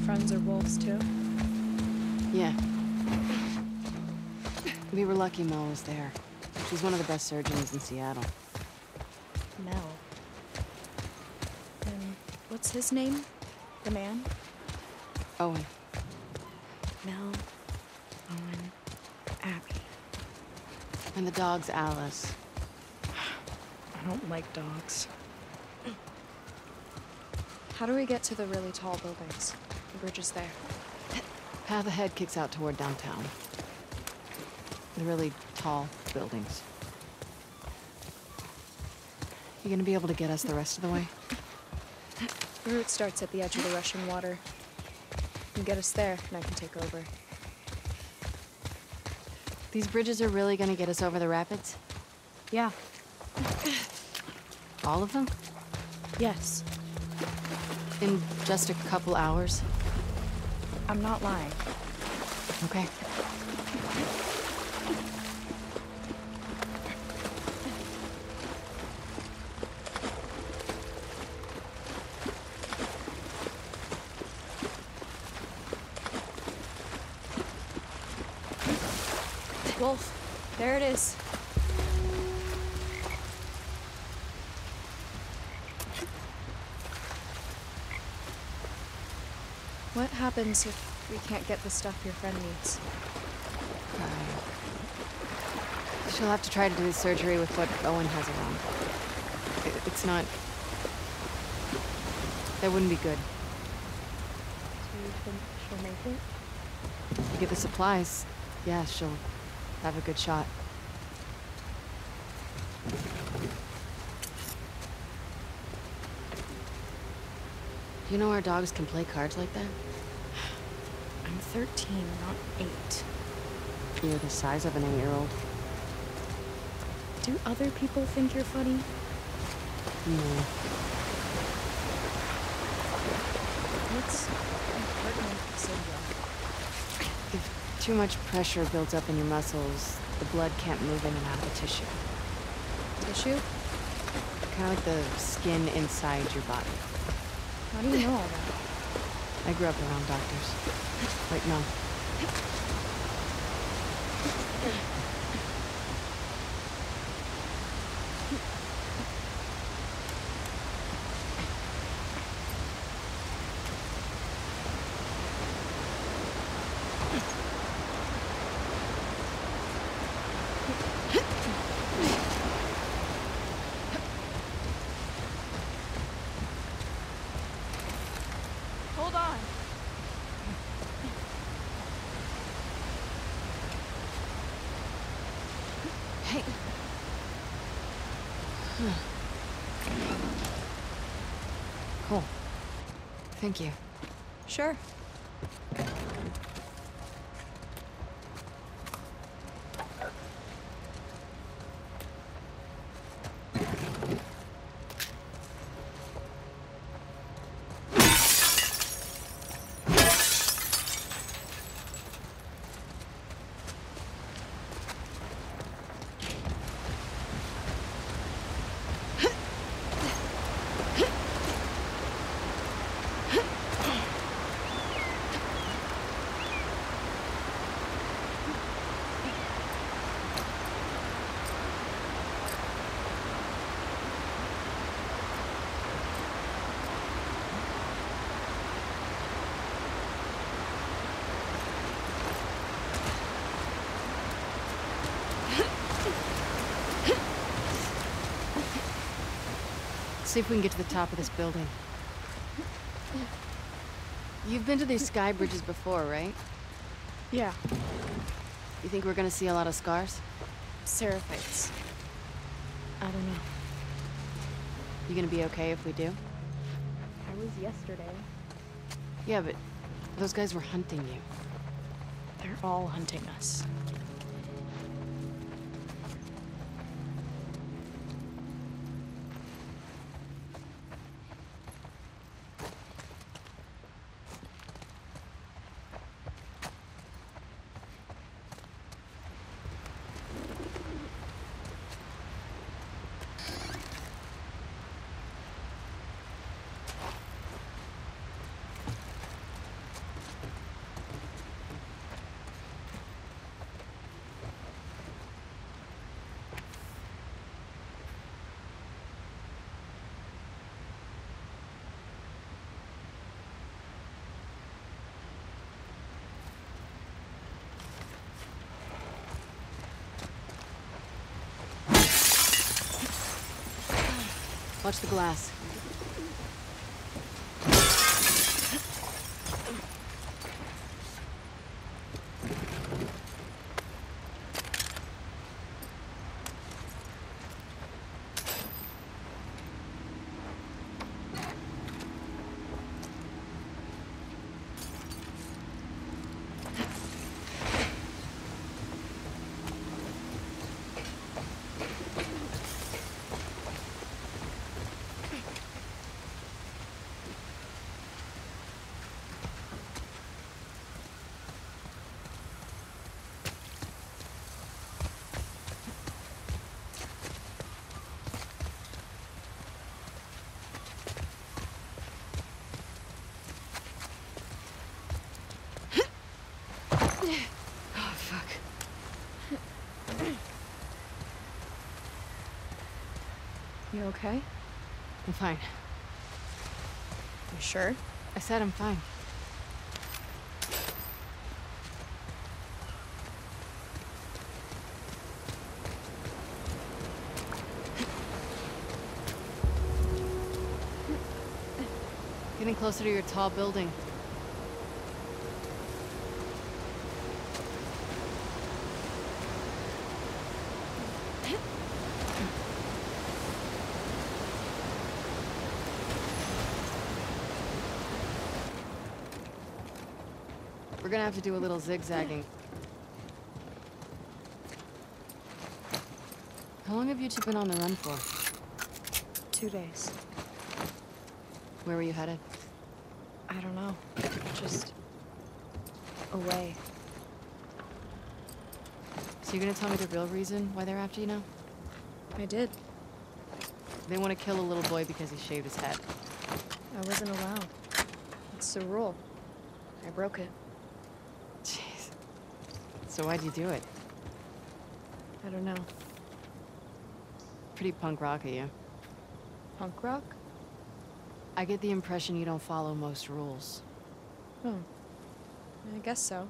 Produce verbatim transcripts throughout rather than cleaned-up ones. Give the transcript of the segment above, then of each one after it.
friends are wolves too? Yeah. We were lucky Mel was there. She's one of the best surgeons in Seattle. Mel. And what's his name? The man? Owen. Mel, Owen, Abby. And the dog's Alice. I don't like dogs. How do we get to the really tall buildings? The bridge is there. Path ahead kicks out toward downtown. The really tall buildings. You gonna be able to get us the rest of the way? The route starts at the edge of the rushing water. You get us there, and I can take over. These bridges are really gonna get us over the rapids? Yeah. All of them? Yes. In just a couple hours? I'm not lying. Okay. Wolf, there it is. What happens if we can't get the stuff your friend needs? Uh, she'll have to try to do the surgery with what Owen has around. It, it's not... That wouldn't be good. Do you think she'll make it? If you get the supplies, yeah, she'll have a good shot. Do you know our dogs can play cards like that? I'm thirteen, not eight. You're the size of an eight-year-old. Do other people think you're funny? No. What's compartment syndrome? If too much pressure builds up in your muscles, the blood can't move in and out of the tissue. Tissue? Kind of like the skin inside your body. How do you know all that? I grew up around doctors. Like Mel. Hold on. Hey. Cool. Thank you. Sure. See if we can get to the top of this building. You've been to these sky bridges before, right? Yeah. You think we're gonna see a lot of scars? Seraphites. I don't know. You gonna be okay if we do? I was yesterday. Yeah, but those guys were hunting you. They're all hunting us. Watch the glass. Oh, fuck. You okay? I'm fine. You sure? I said I'm fine. Getting closer to your tall building. We're gonna have to do a little zigzagging. How long have you two been on the run for? Two days. Where were you headed? I don't know. Just... away. So you're gonna tell me the real reason why they're after you now? I did. They want to kill a little boy because he shaved his head. I wasn't allowed. It's the rule. I broke it. Jeez. So why'd you do it? I don't know. Pretty punk rock of you. Punk rock? I get the impression you don't follow most rules. Oh. I guess so.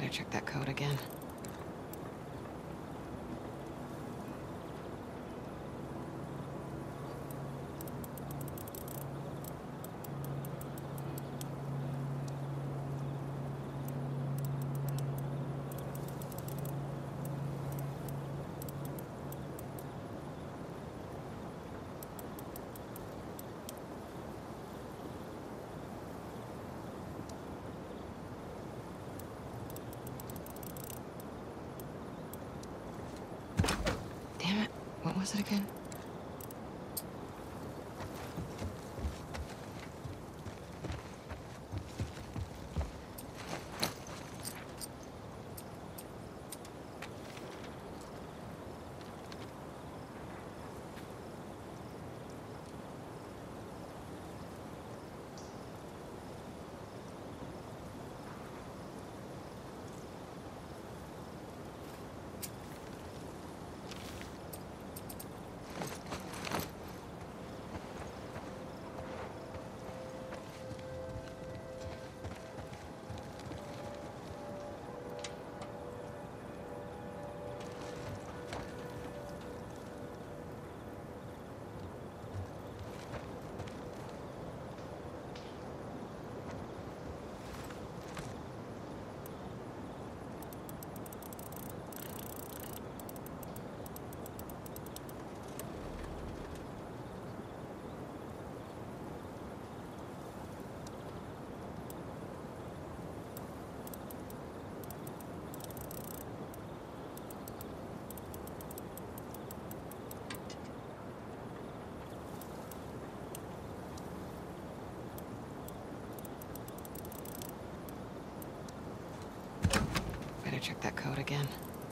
Better check that code again. Damn it. What was it again? Better check that code again.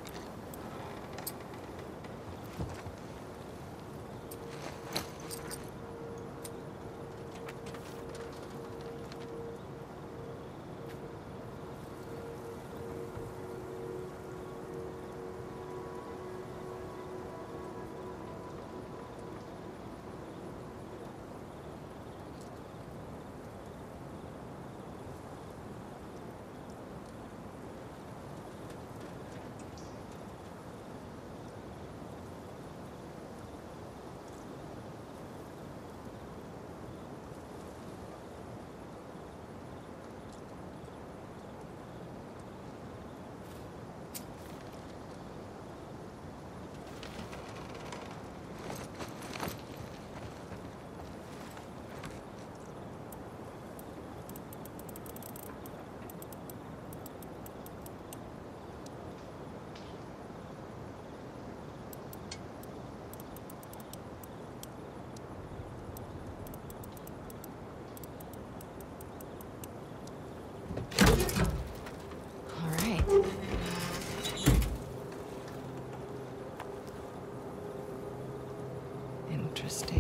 Interesting.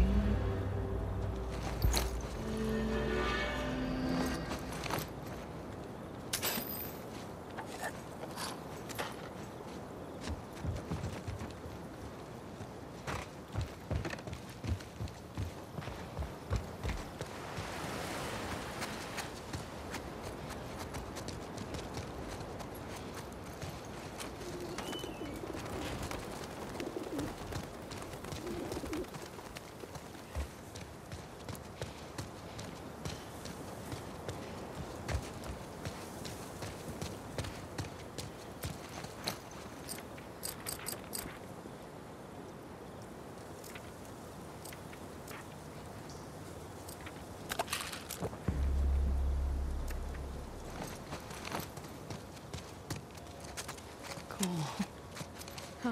Cool. Huh.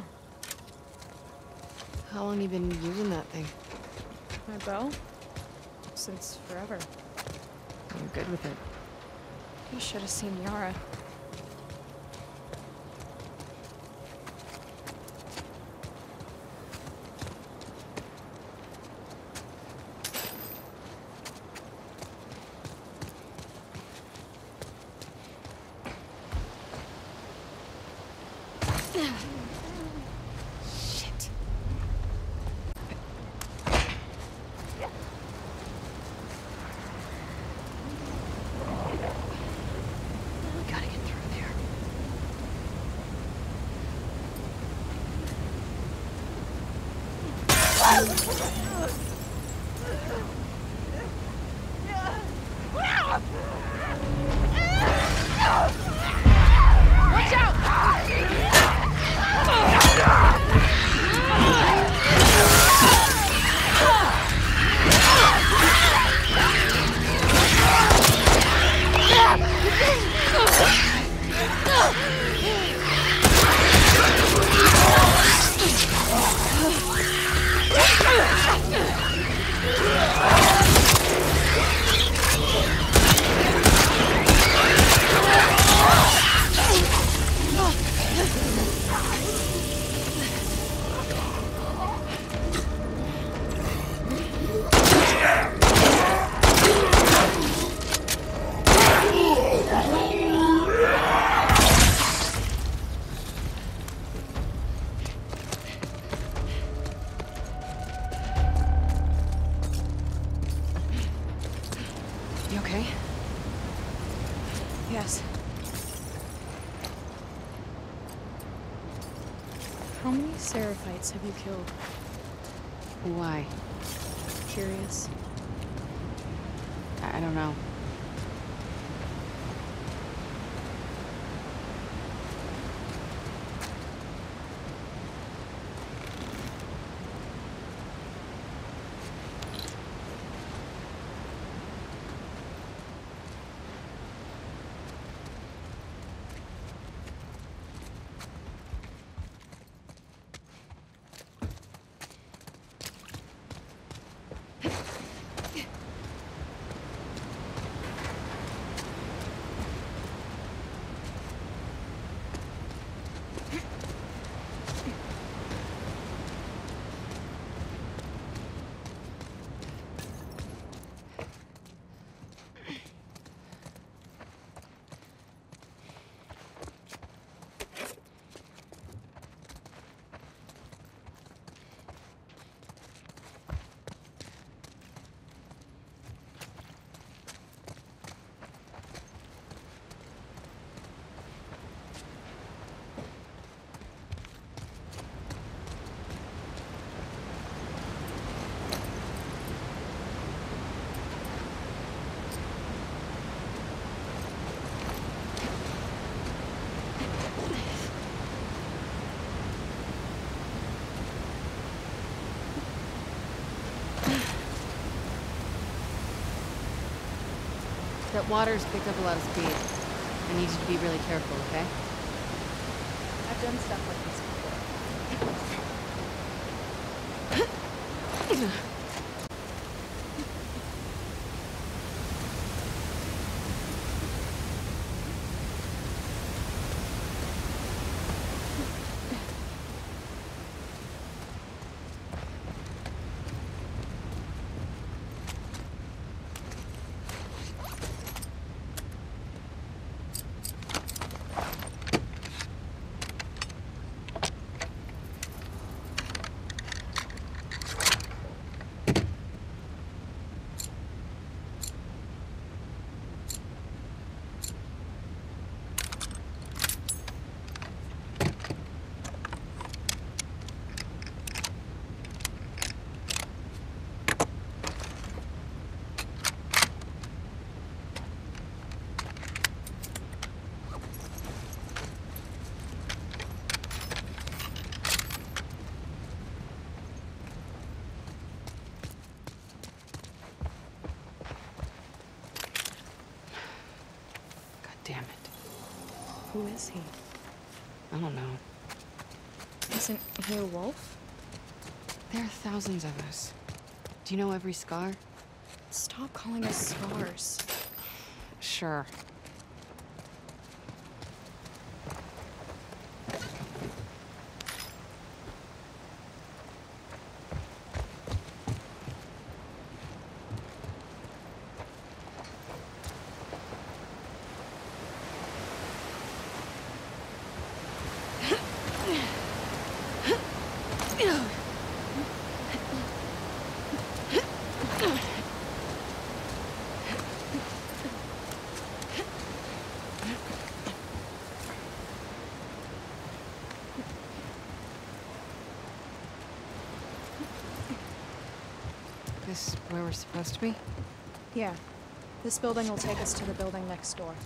How long you been using that thing? My bow? Since forever. I'm good with it. You should have seen Yara. Shit. We gotta get through there. Yes. How many Seraphites have you killed? Why? Curious. I, I don't know. That water's picked up a lot of speed. I need you to be really careful, okay? I've done stuff like this before. Damn it. Who is he? I don't know. Isn't he a wolf? There are thousands of us. Do you know every scar? Stop calling us scars. Sure. This is where we're supposed to be? Yeah. This building will take us to the building next door.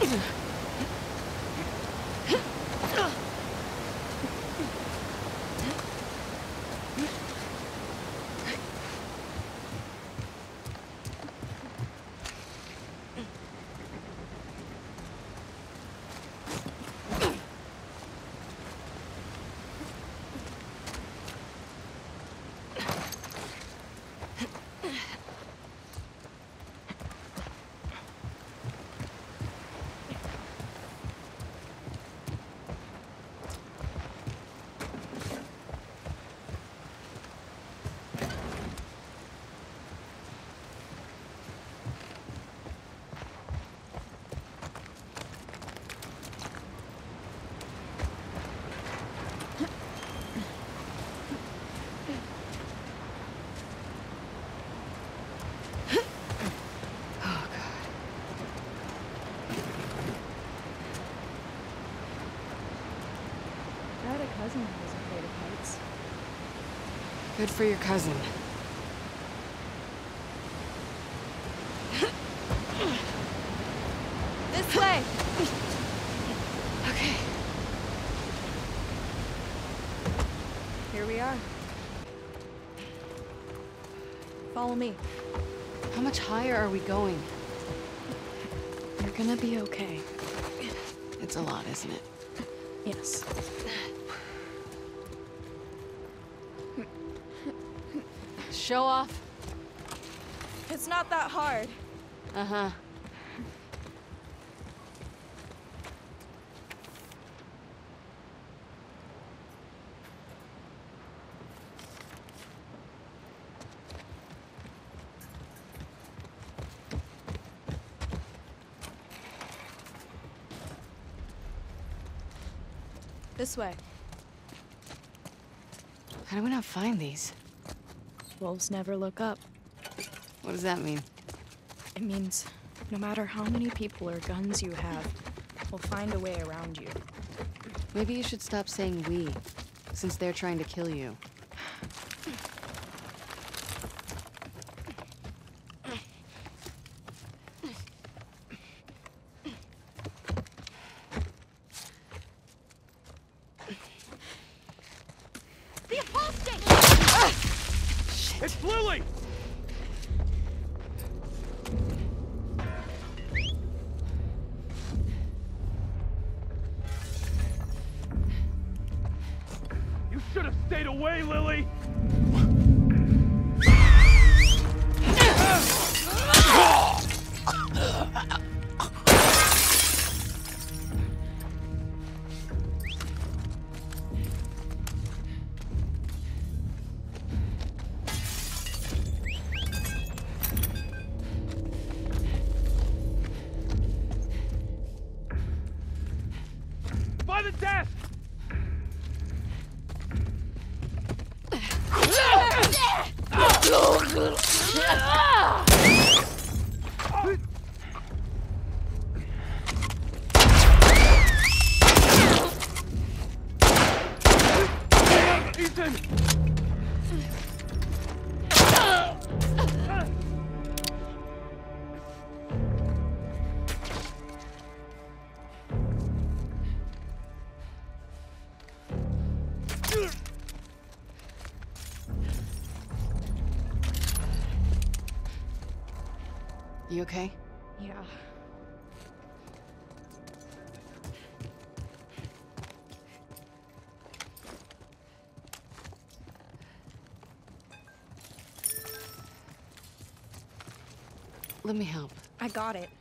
Cousin was afraid of heights. Good for your cousin. This way! Okay. Here we are. Follow me. How much higher are we going? You're gonna be okay. It's a lot, isn't it? Yes. Show off. It's not that hard. Uh-huh. This way. How do we not find these? Wolves never look up. What does that mean? It means no matter how many people or guns you have, we'll find a way around you. Maybe you should stop saying we, since they're trying to kill you. The apostate! It's Lily! You should have stayed away, Lily! By the desk! Ethan! You okay? Yeah. Let me help. I got it.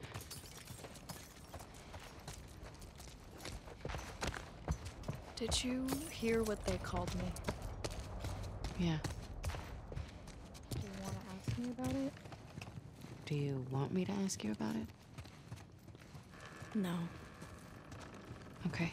Did you hear what they called me? Yeah. Do you want to ask me about it? Do you want me to ask you about it? No. Okay.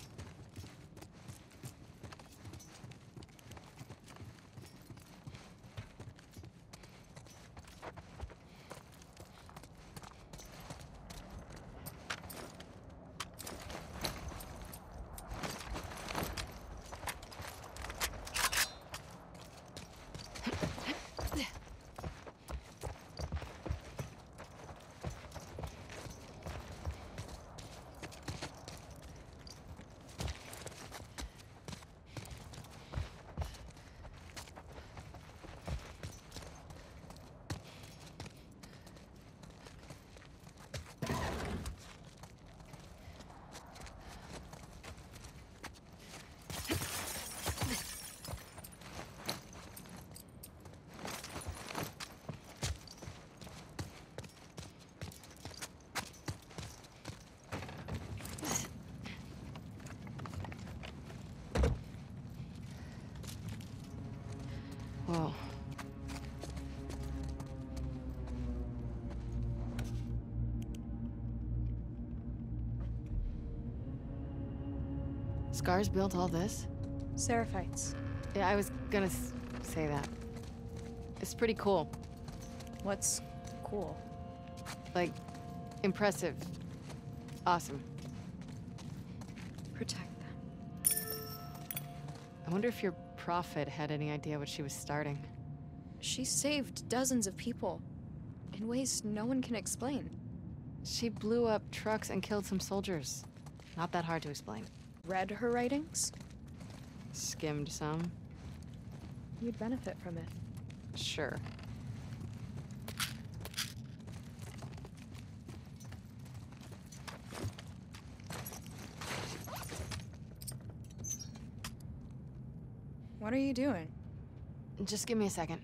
Scars built all this? Seraphites. Yeah, I was gonna s say that. It's pretty cool. What's cool? Like, impressive. Awesome. Protect them. I wonder if your prophet had any idea what she was starting. She saved dozens of people. In ways no one can explain. She blew up trucks and killed some soldiers. Not that hard to explain. Read her writings? Skimmed some. You'd benefit from it. Sure. What are you doing? Just give me a second.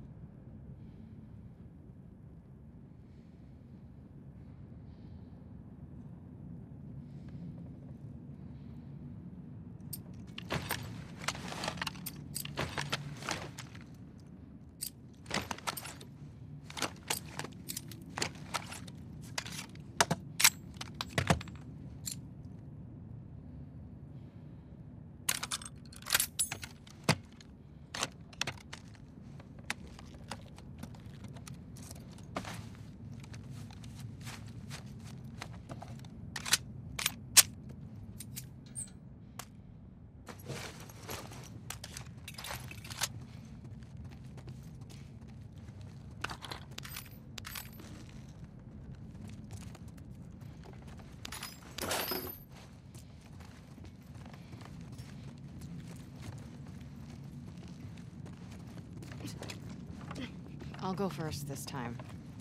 I'll go first this time.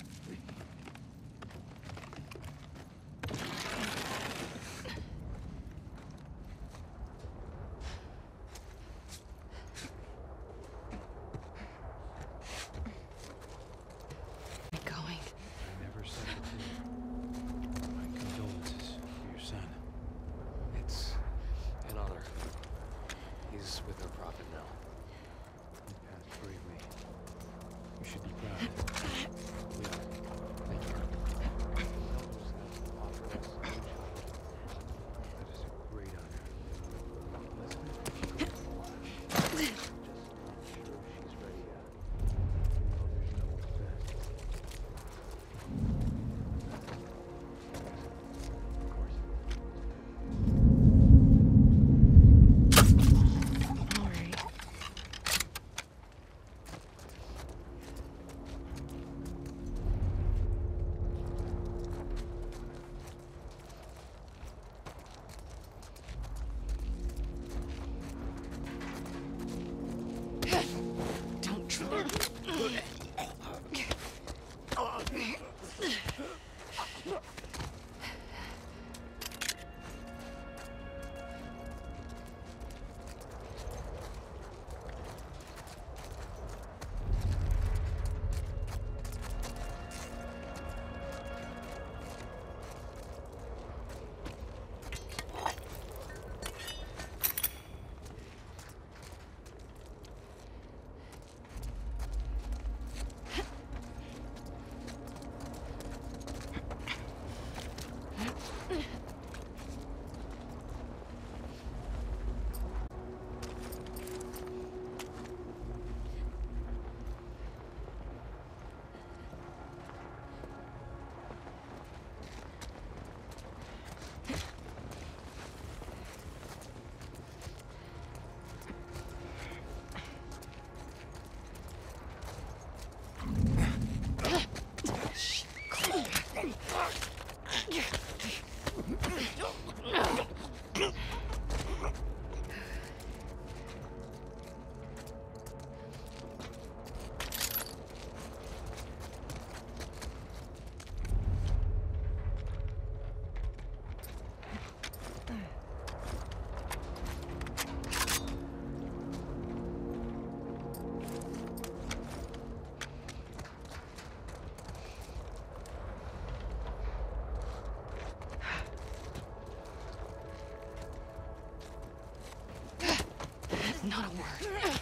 Not a word.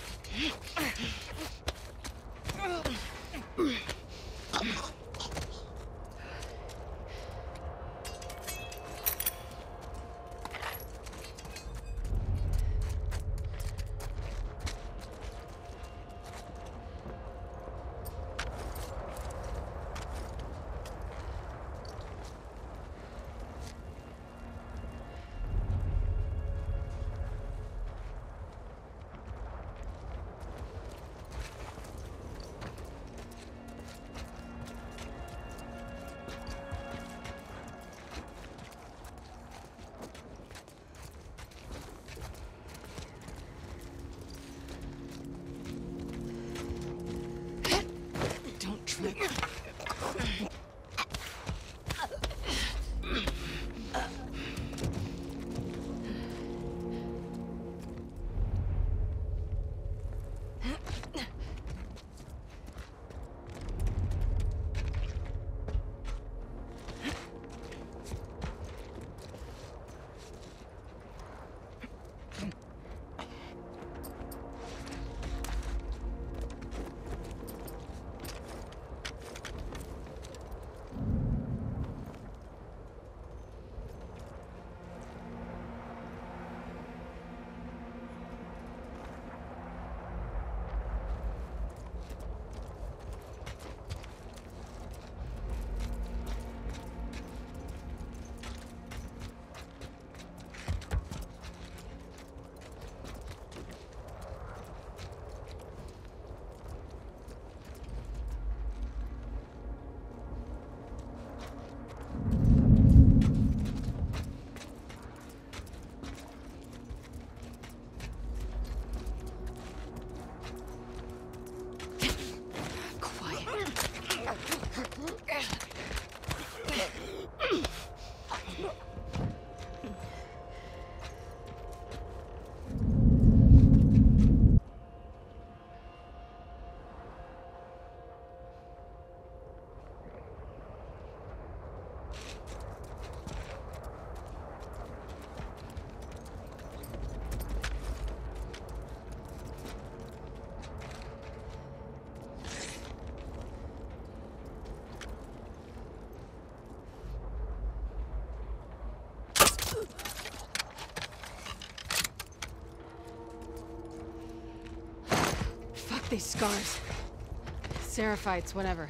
These scars. Seraphites, whatever.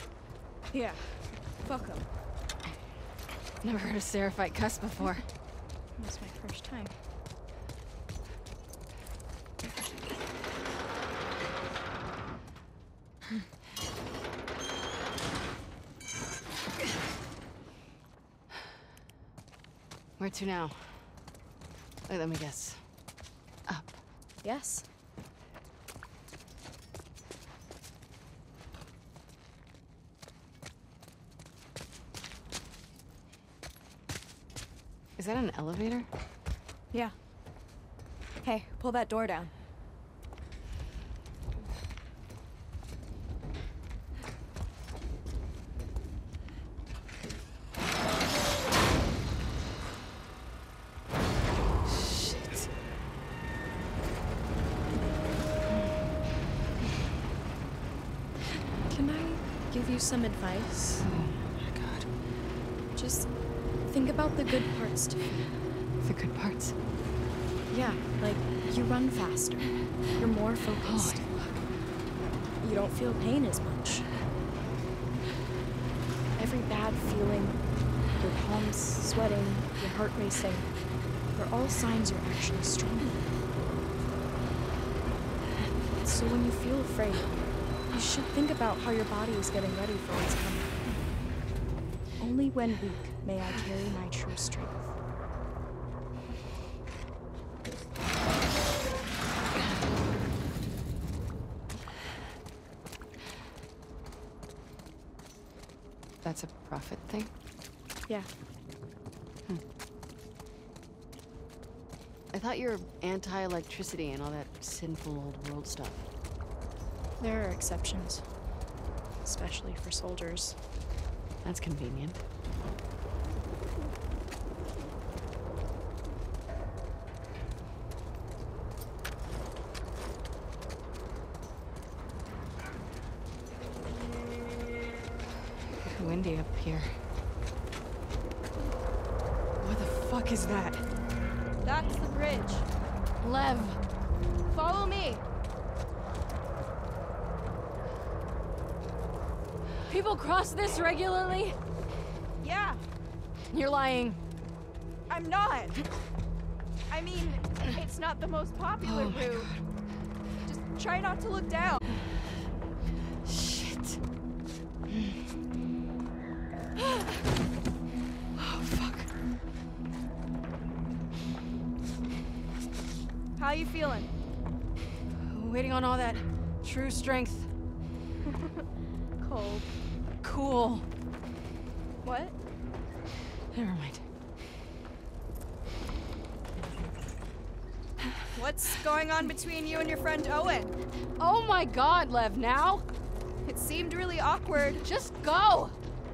Yeah, fuck them. Never heard a Seraphite cuss before. It was my first time. Where to now? Wait, let me guess. Up. Yes. Is that an elevator? Yeah. Hey, pull that door down. Shit. Can I give you some advice? Oh my god. Just think about the good parts too. The good parts? Yeah, like you run faster. You're more focused. Holy fuck. You don't feel pain as much. Every bad feeling, your palms sweating, your heart racing, they're all signs you're actually stronger. So when you feel afraid, you should think about how your body is getting ready for what's coming. Only when weak may I carry my true strength. That's a prophet thing? Yeah. Hmm. I thought you were anti-electricity and all that sinful old world stuff. There are exceptions. Especially for soldiers. That's convenient. Windy up here. What the fuck is that? That's the bridge. Lev! Follow me! People cross this regularly? Yeah, You're lying. I'm not. I mean, it's not the most popular Oh my route. Just try not to look down. Shit. Oh, fuck. How you feeling? Waiting on all that true strength. cold. Cool. What? Never mind. What's going on between you and your friend Owen? Oh my god, Lev, now? It seemed really awkward. Just go!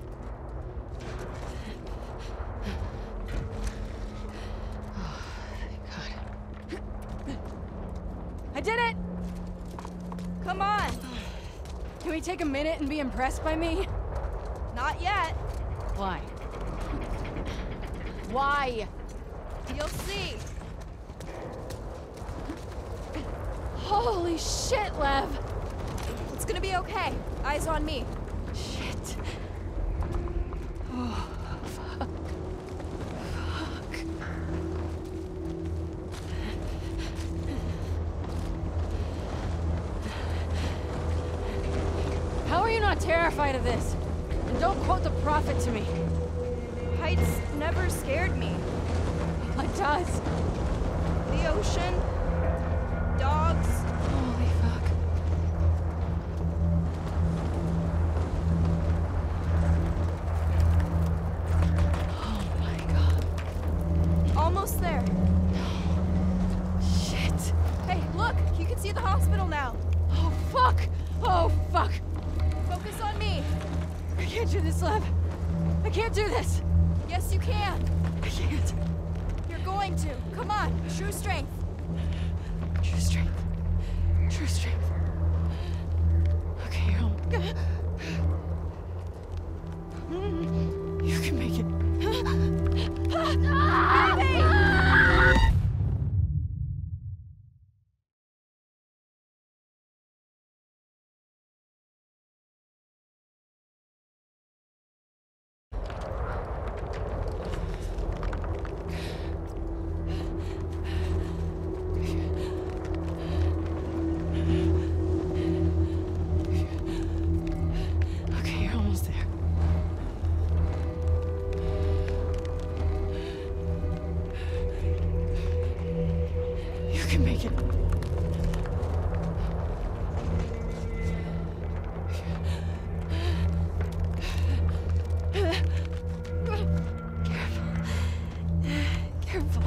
Oh, thank God. I did it! Come on! Can we take a minute and be impressed by me? Not yet. Why? Why? You'll see. Holy shit, Lev! It's gonna be okay. Eyes on me. Shit. Oh, fuck. Fuck. How are you not terrified of this? And don't quote the prophet to me. Heights never scared me. What does? The ocean. Dogs. Holy fuck. Oh my god. Almost there. Shit. Hey, look! You can see the hospital now. Oh fuck. Oh fuck. Focus on me. I can't do this, Lev. I can't do this. Yes, you can. I can't. You're going to. Come on. True strength. True strength. True strength. Okay, you're home. You can make it. Okay, you're almost there. You can make it. Careful. Careful.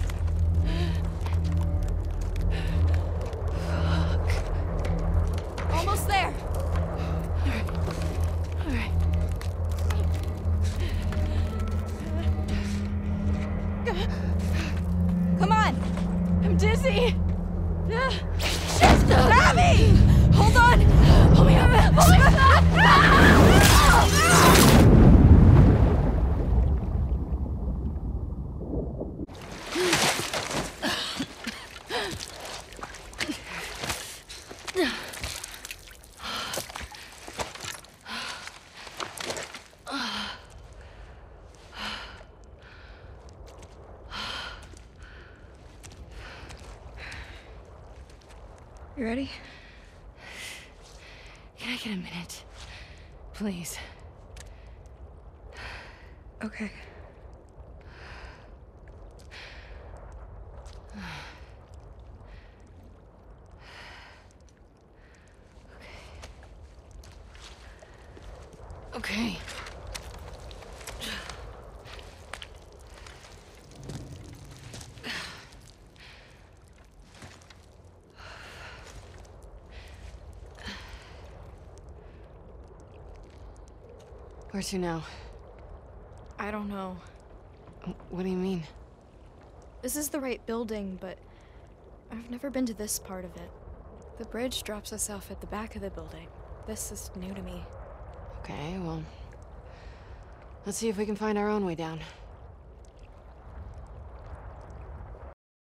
Fuck. Almost there. All right. Come on. I'm dizzy. Shit! Abby! Hold on! Hold me up. Hold me up. You ready? Can I get a minute? Please. Okay. Okay. Where to now? I don't know. What do you mean? This is the right building, but I've never been to this part of it. The bridge drops us off at the back of the building. This is new to me. Okay, well, let's see if we can find our own way down.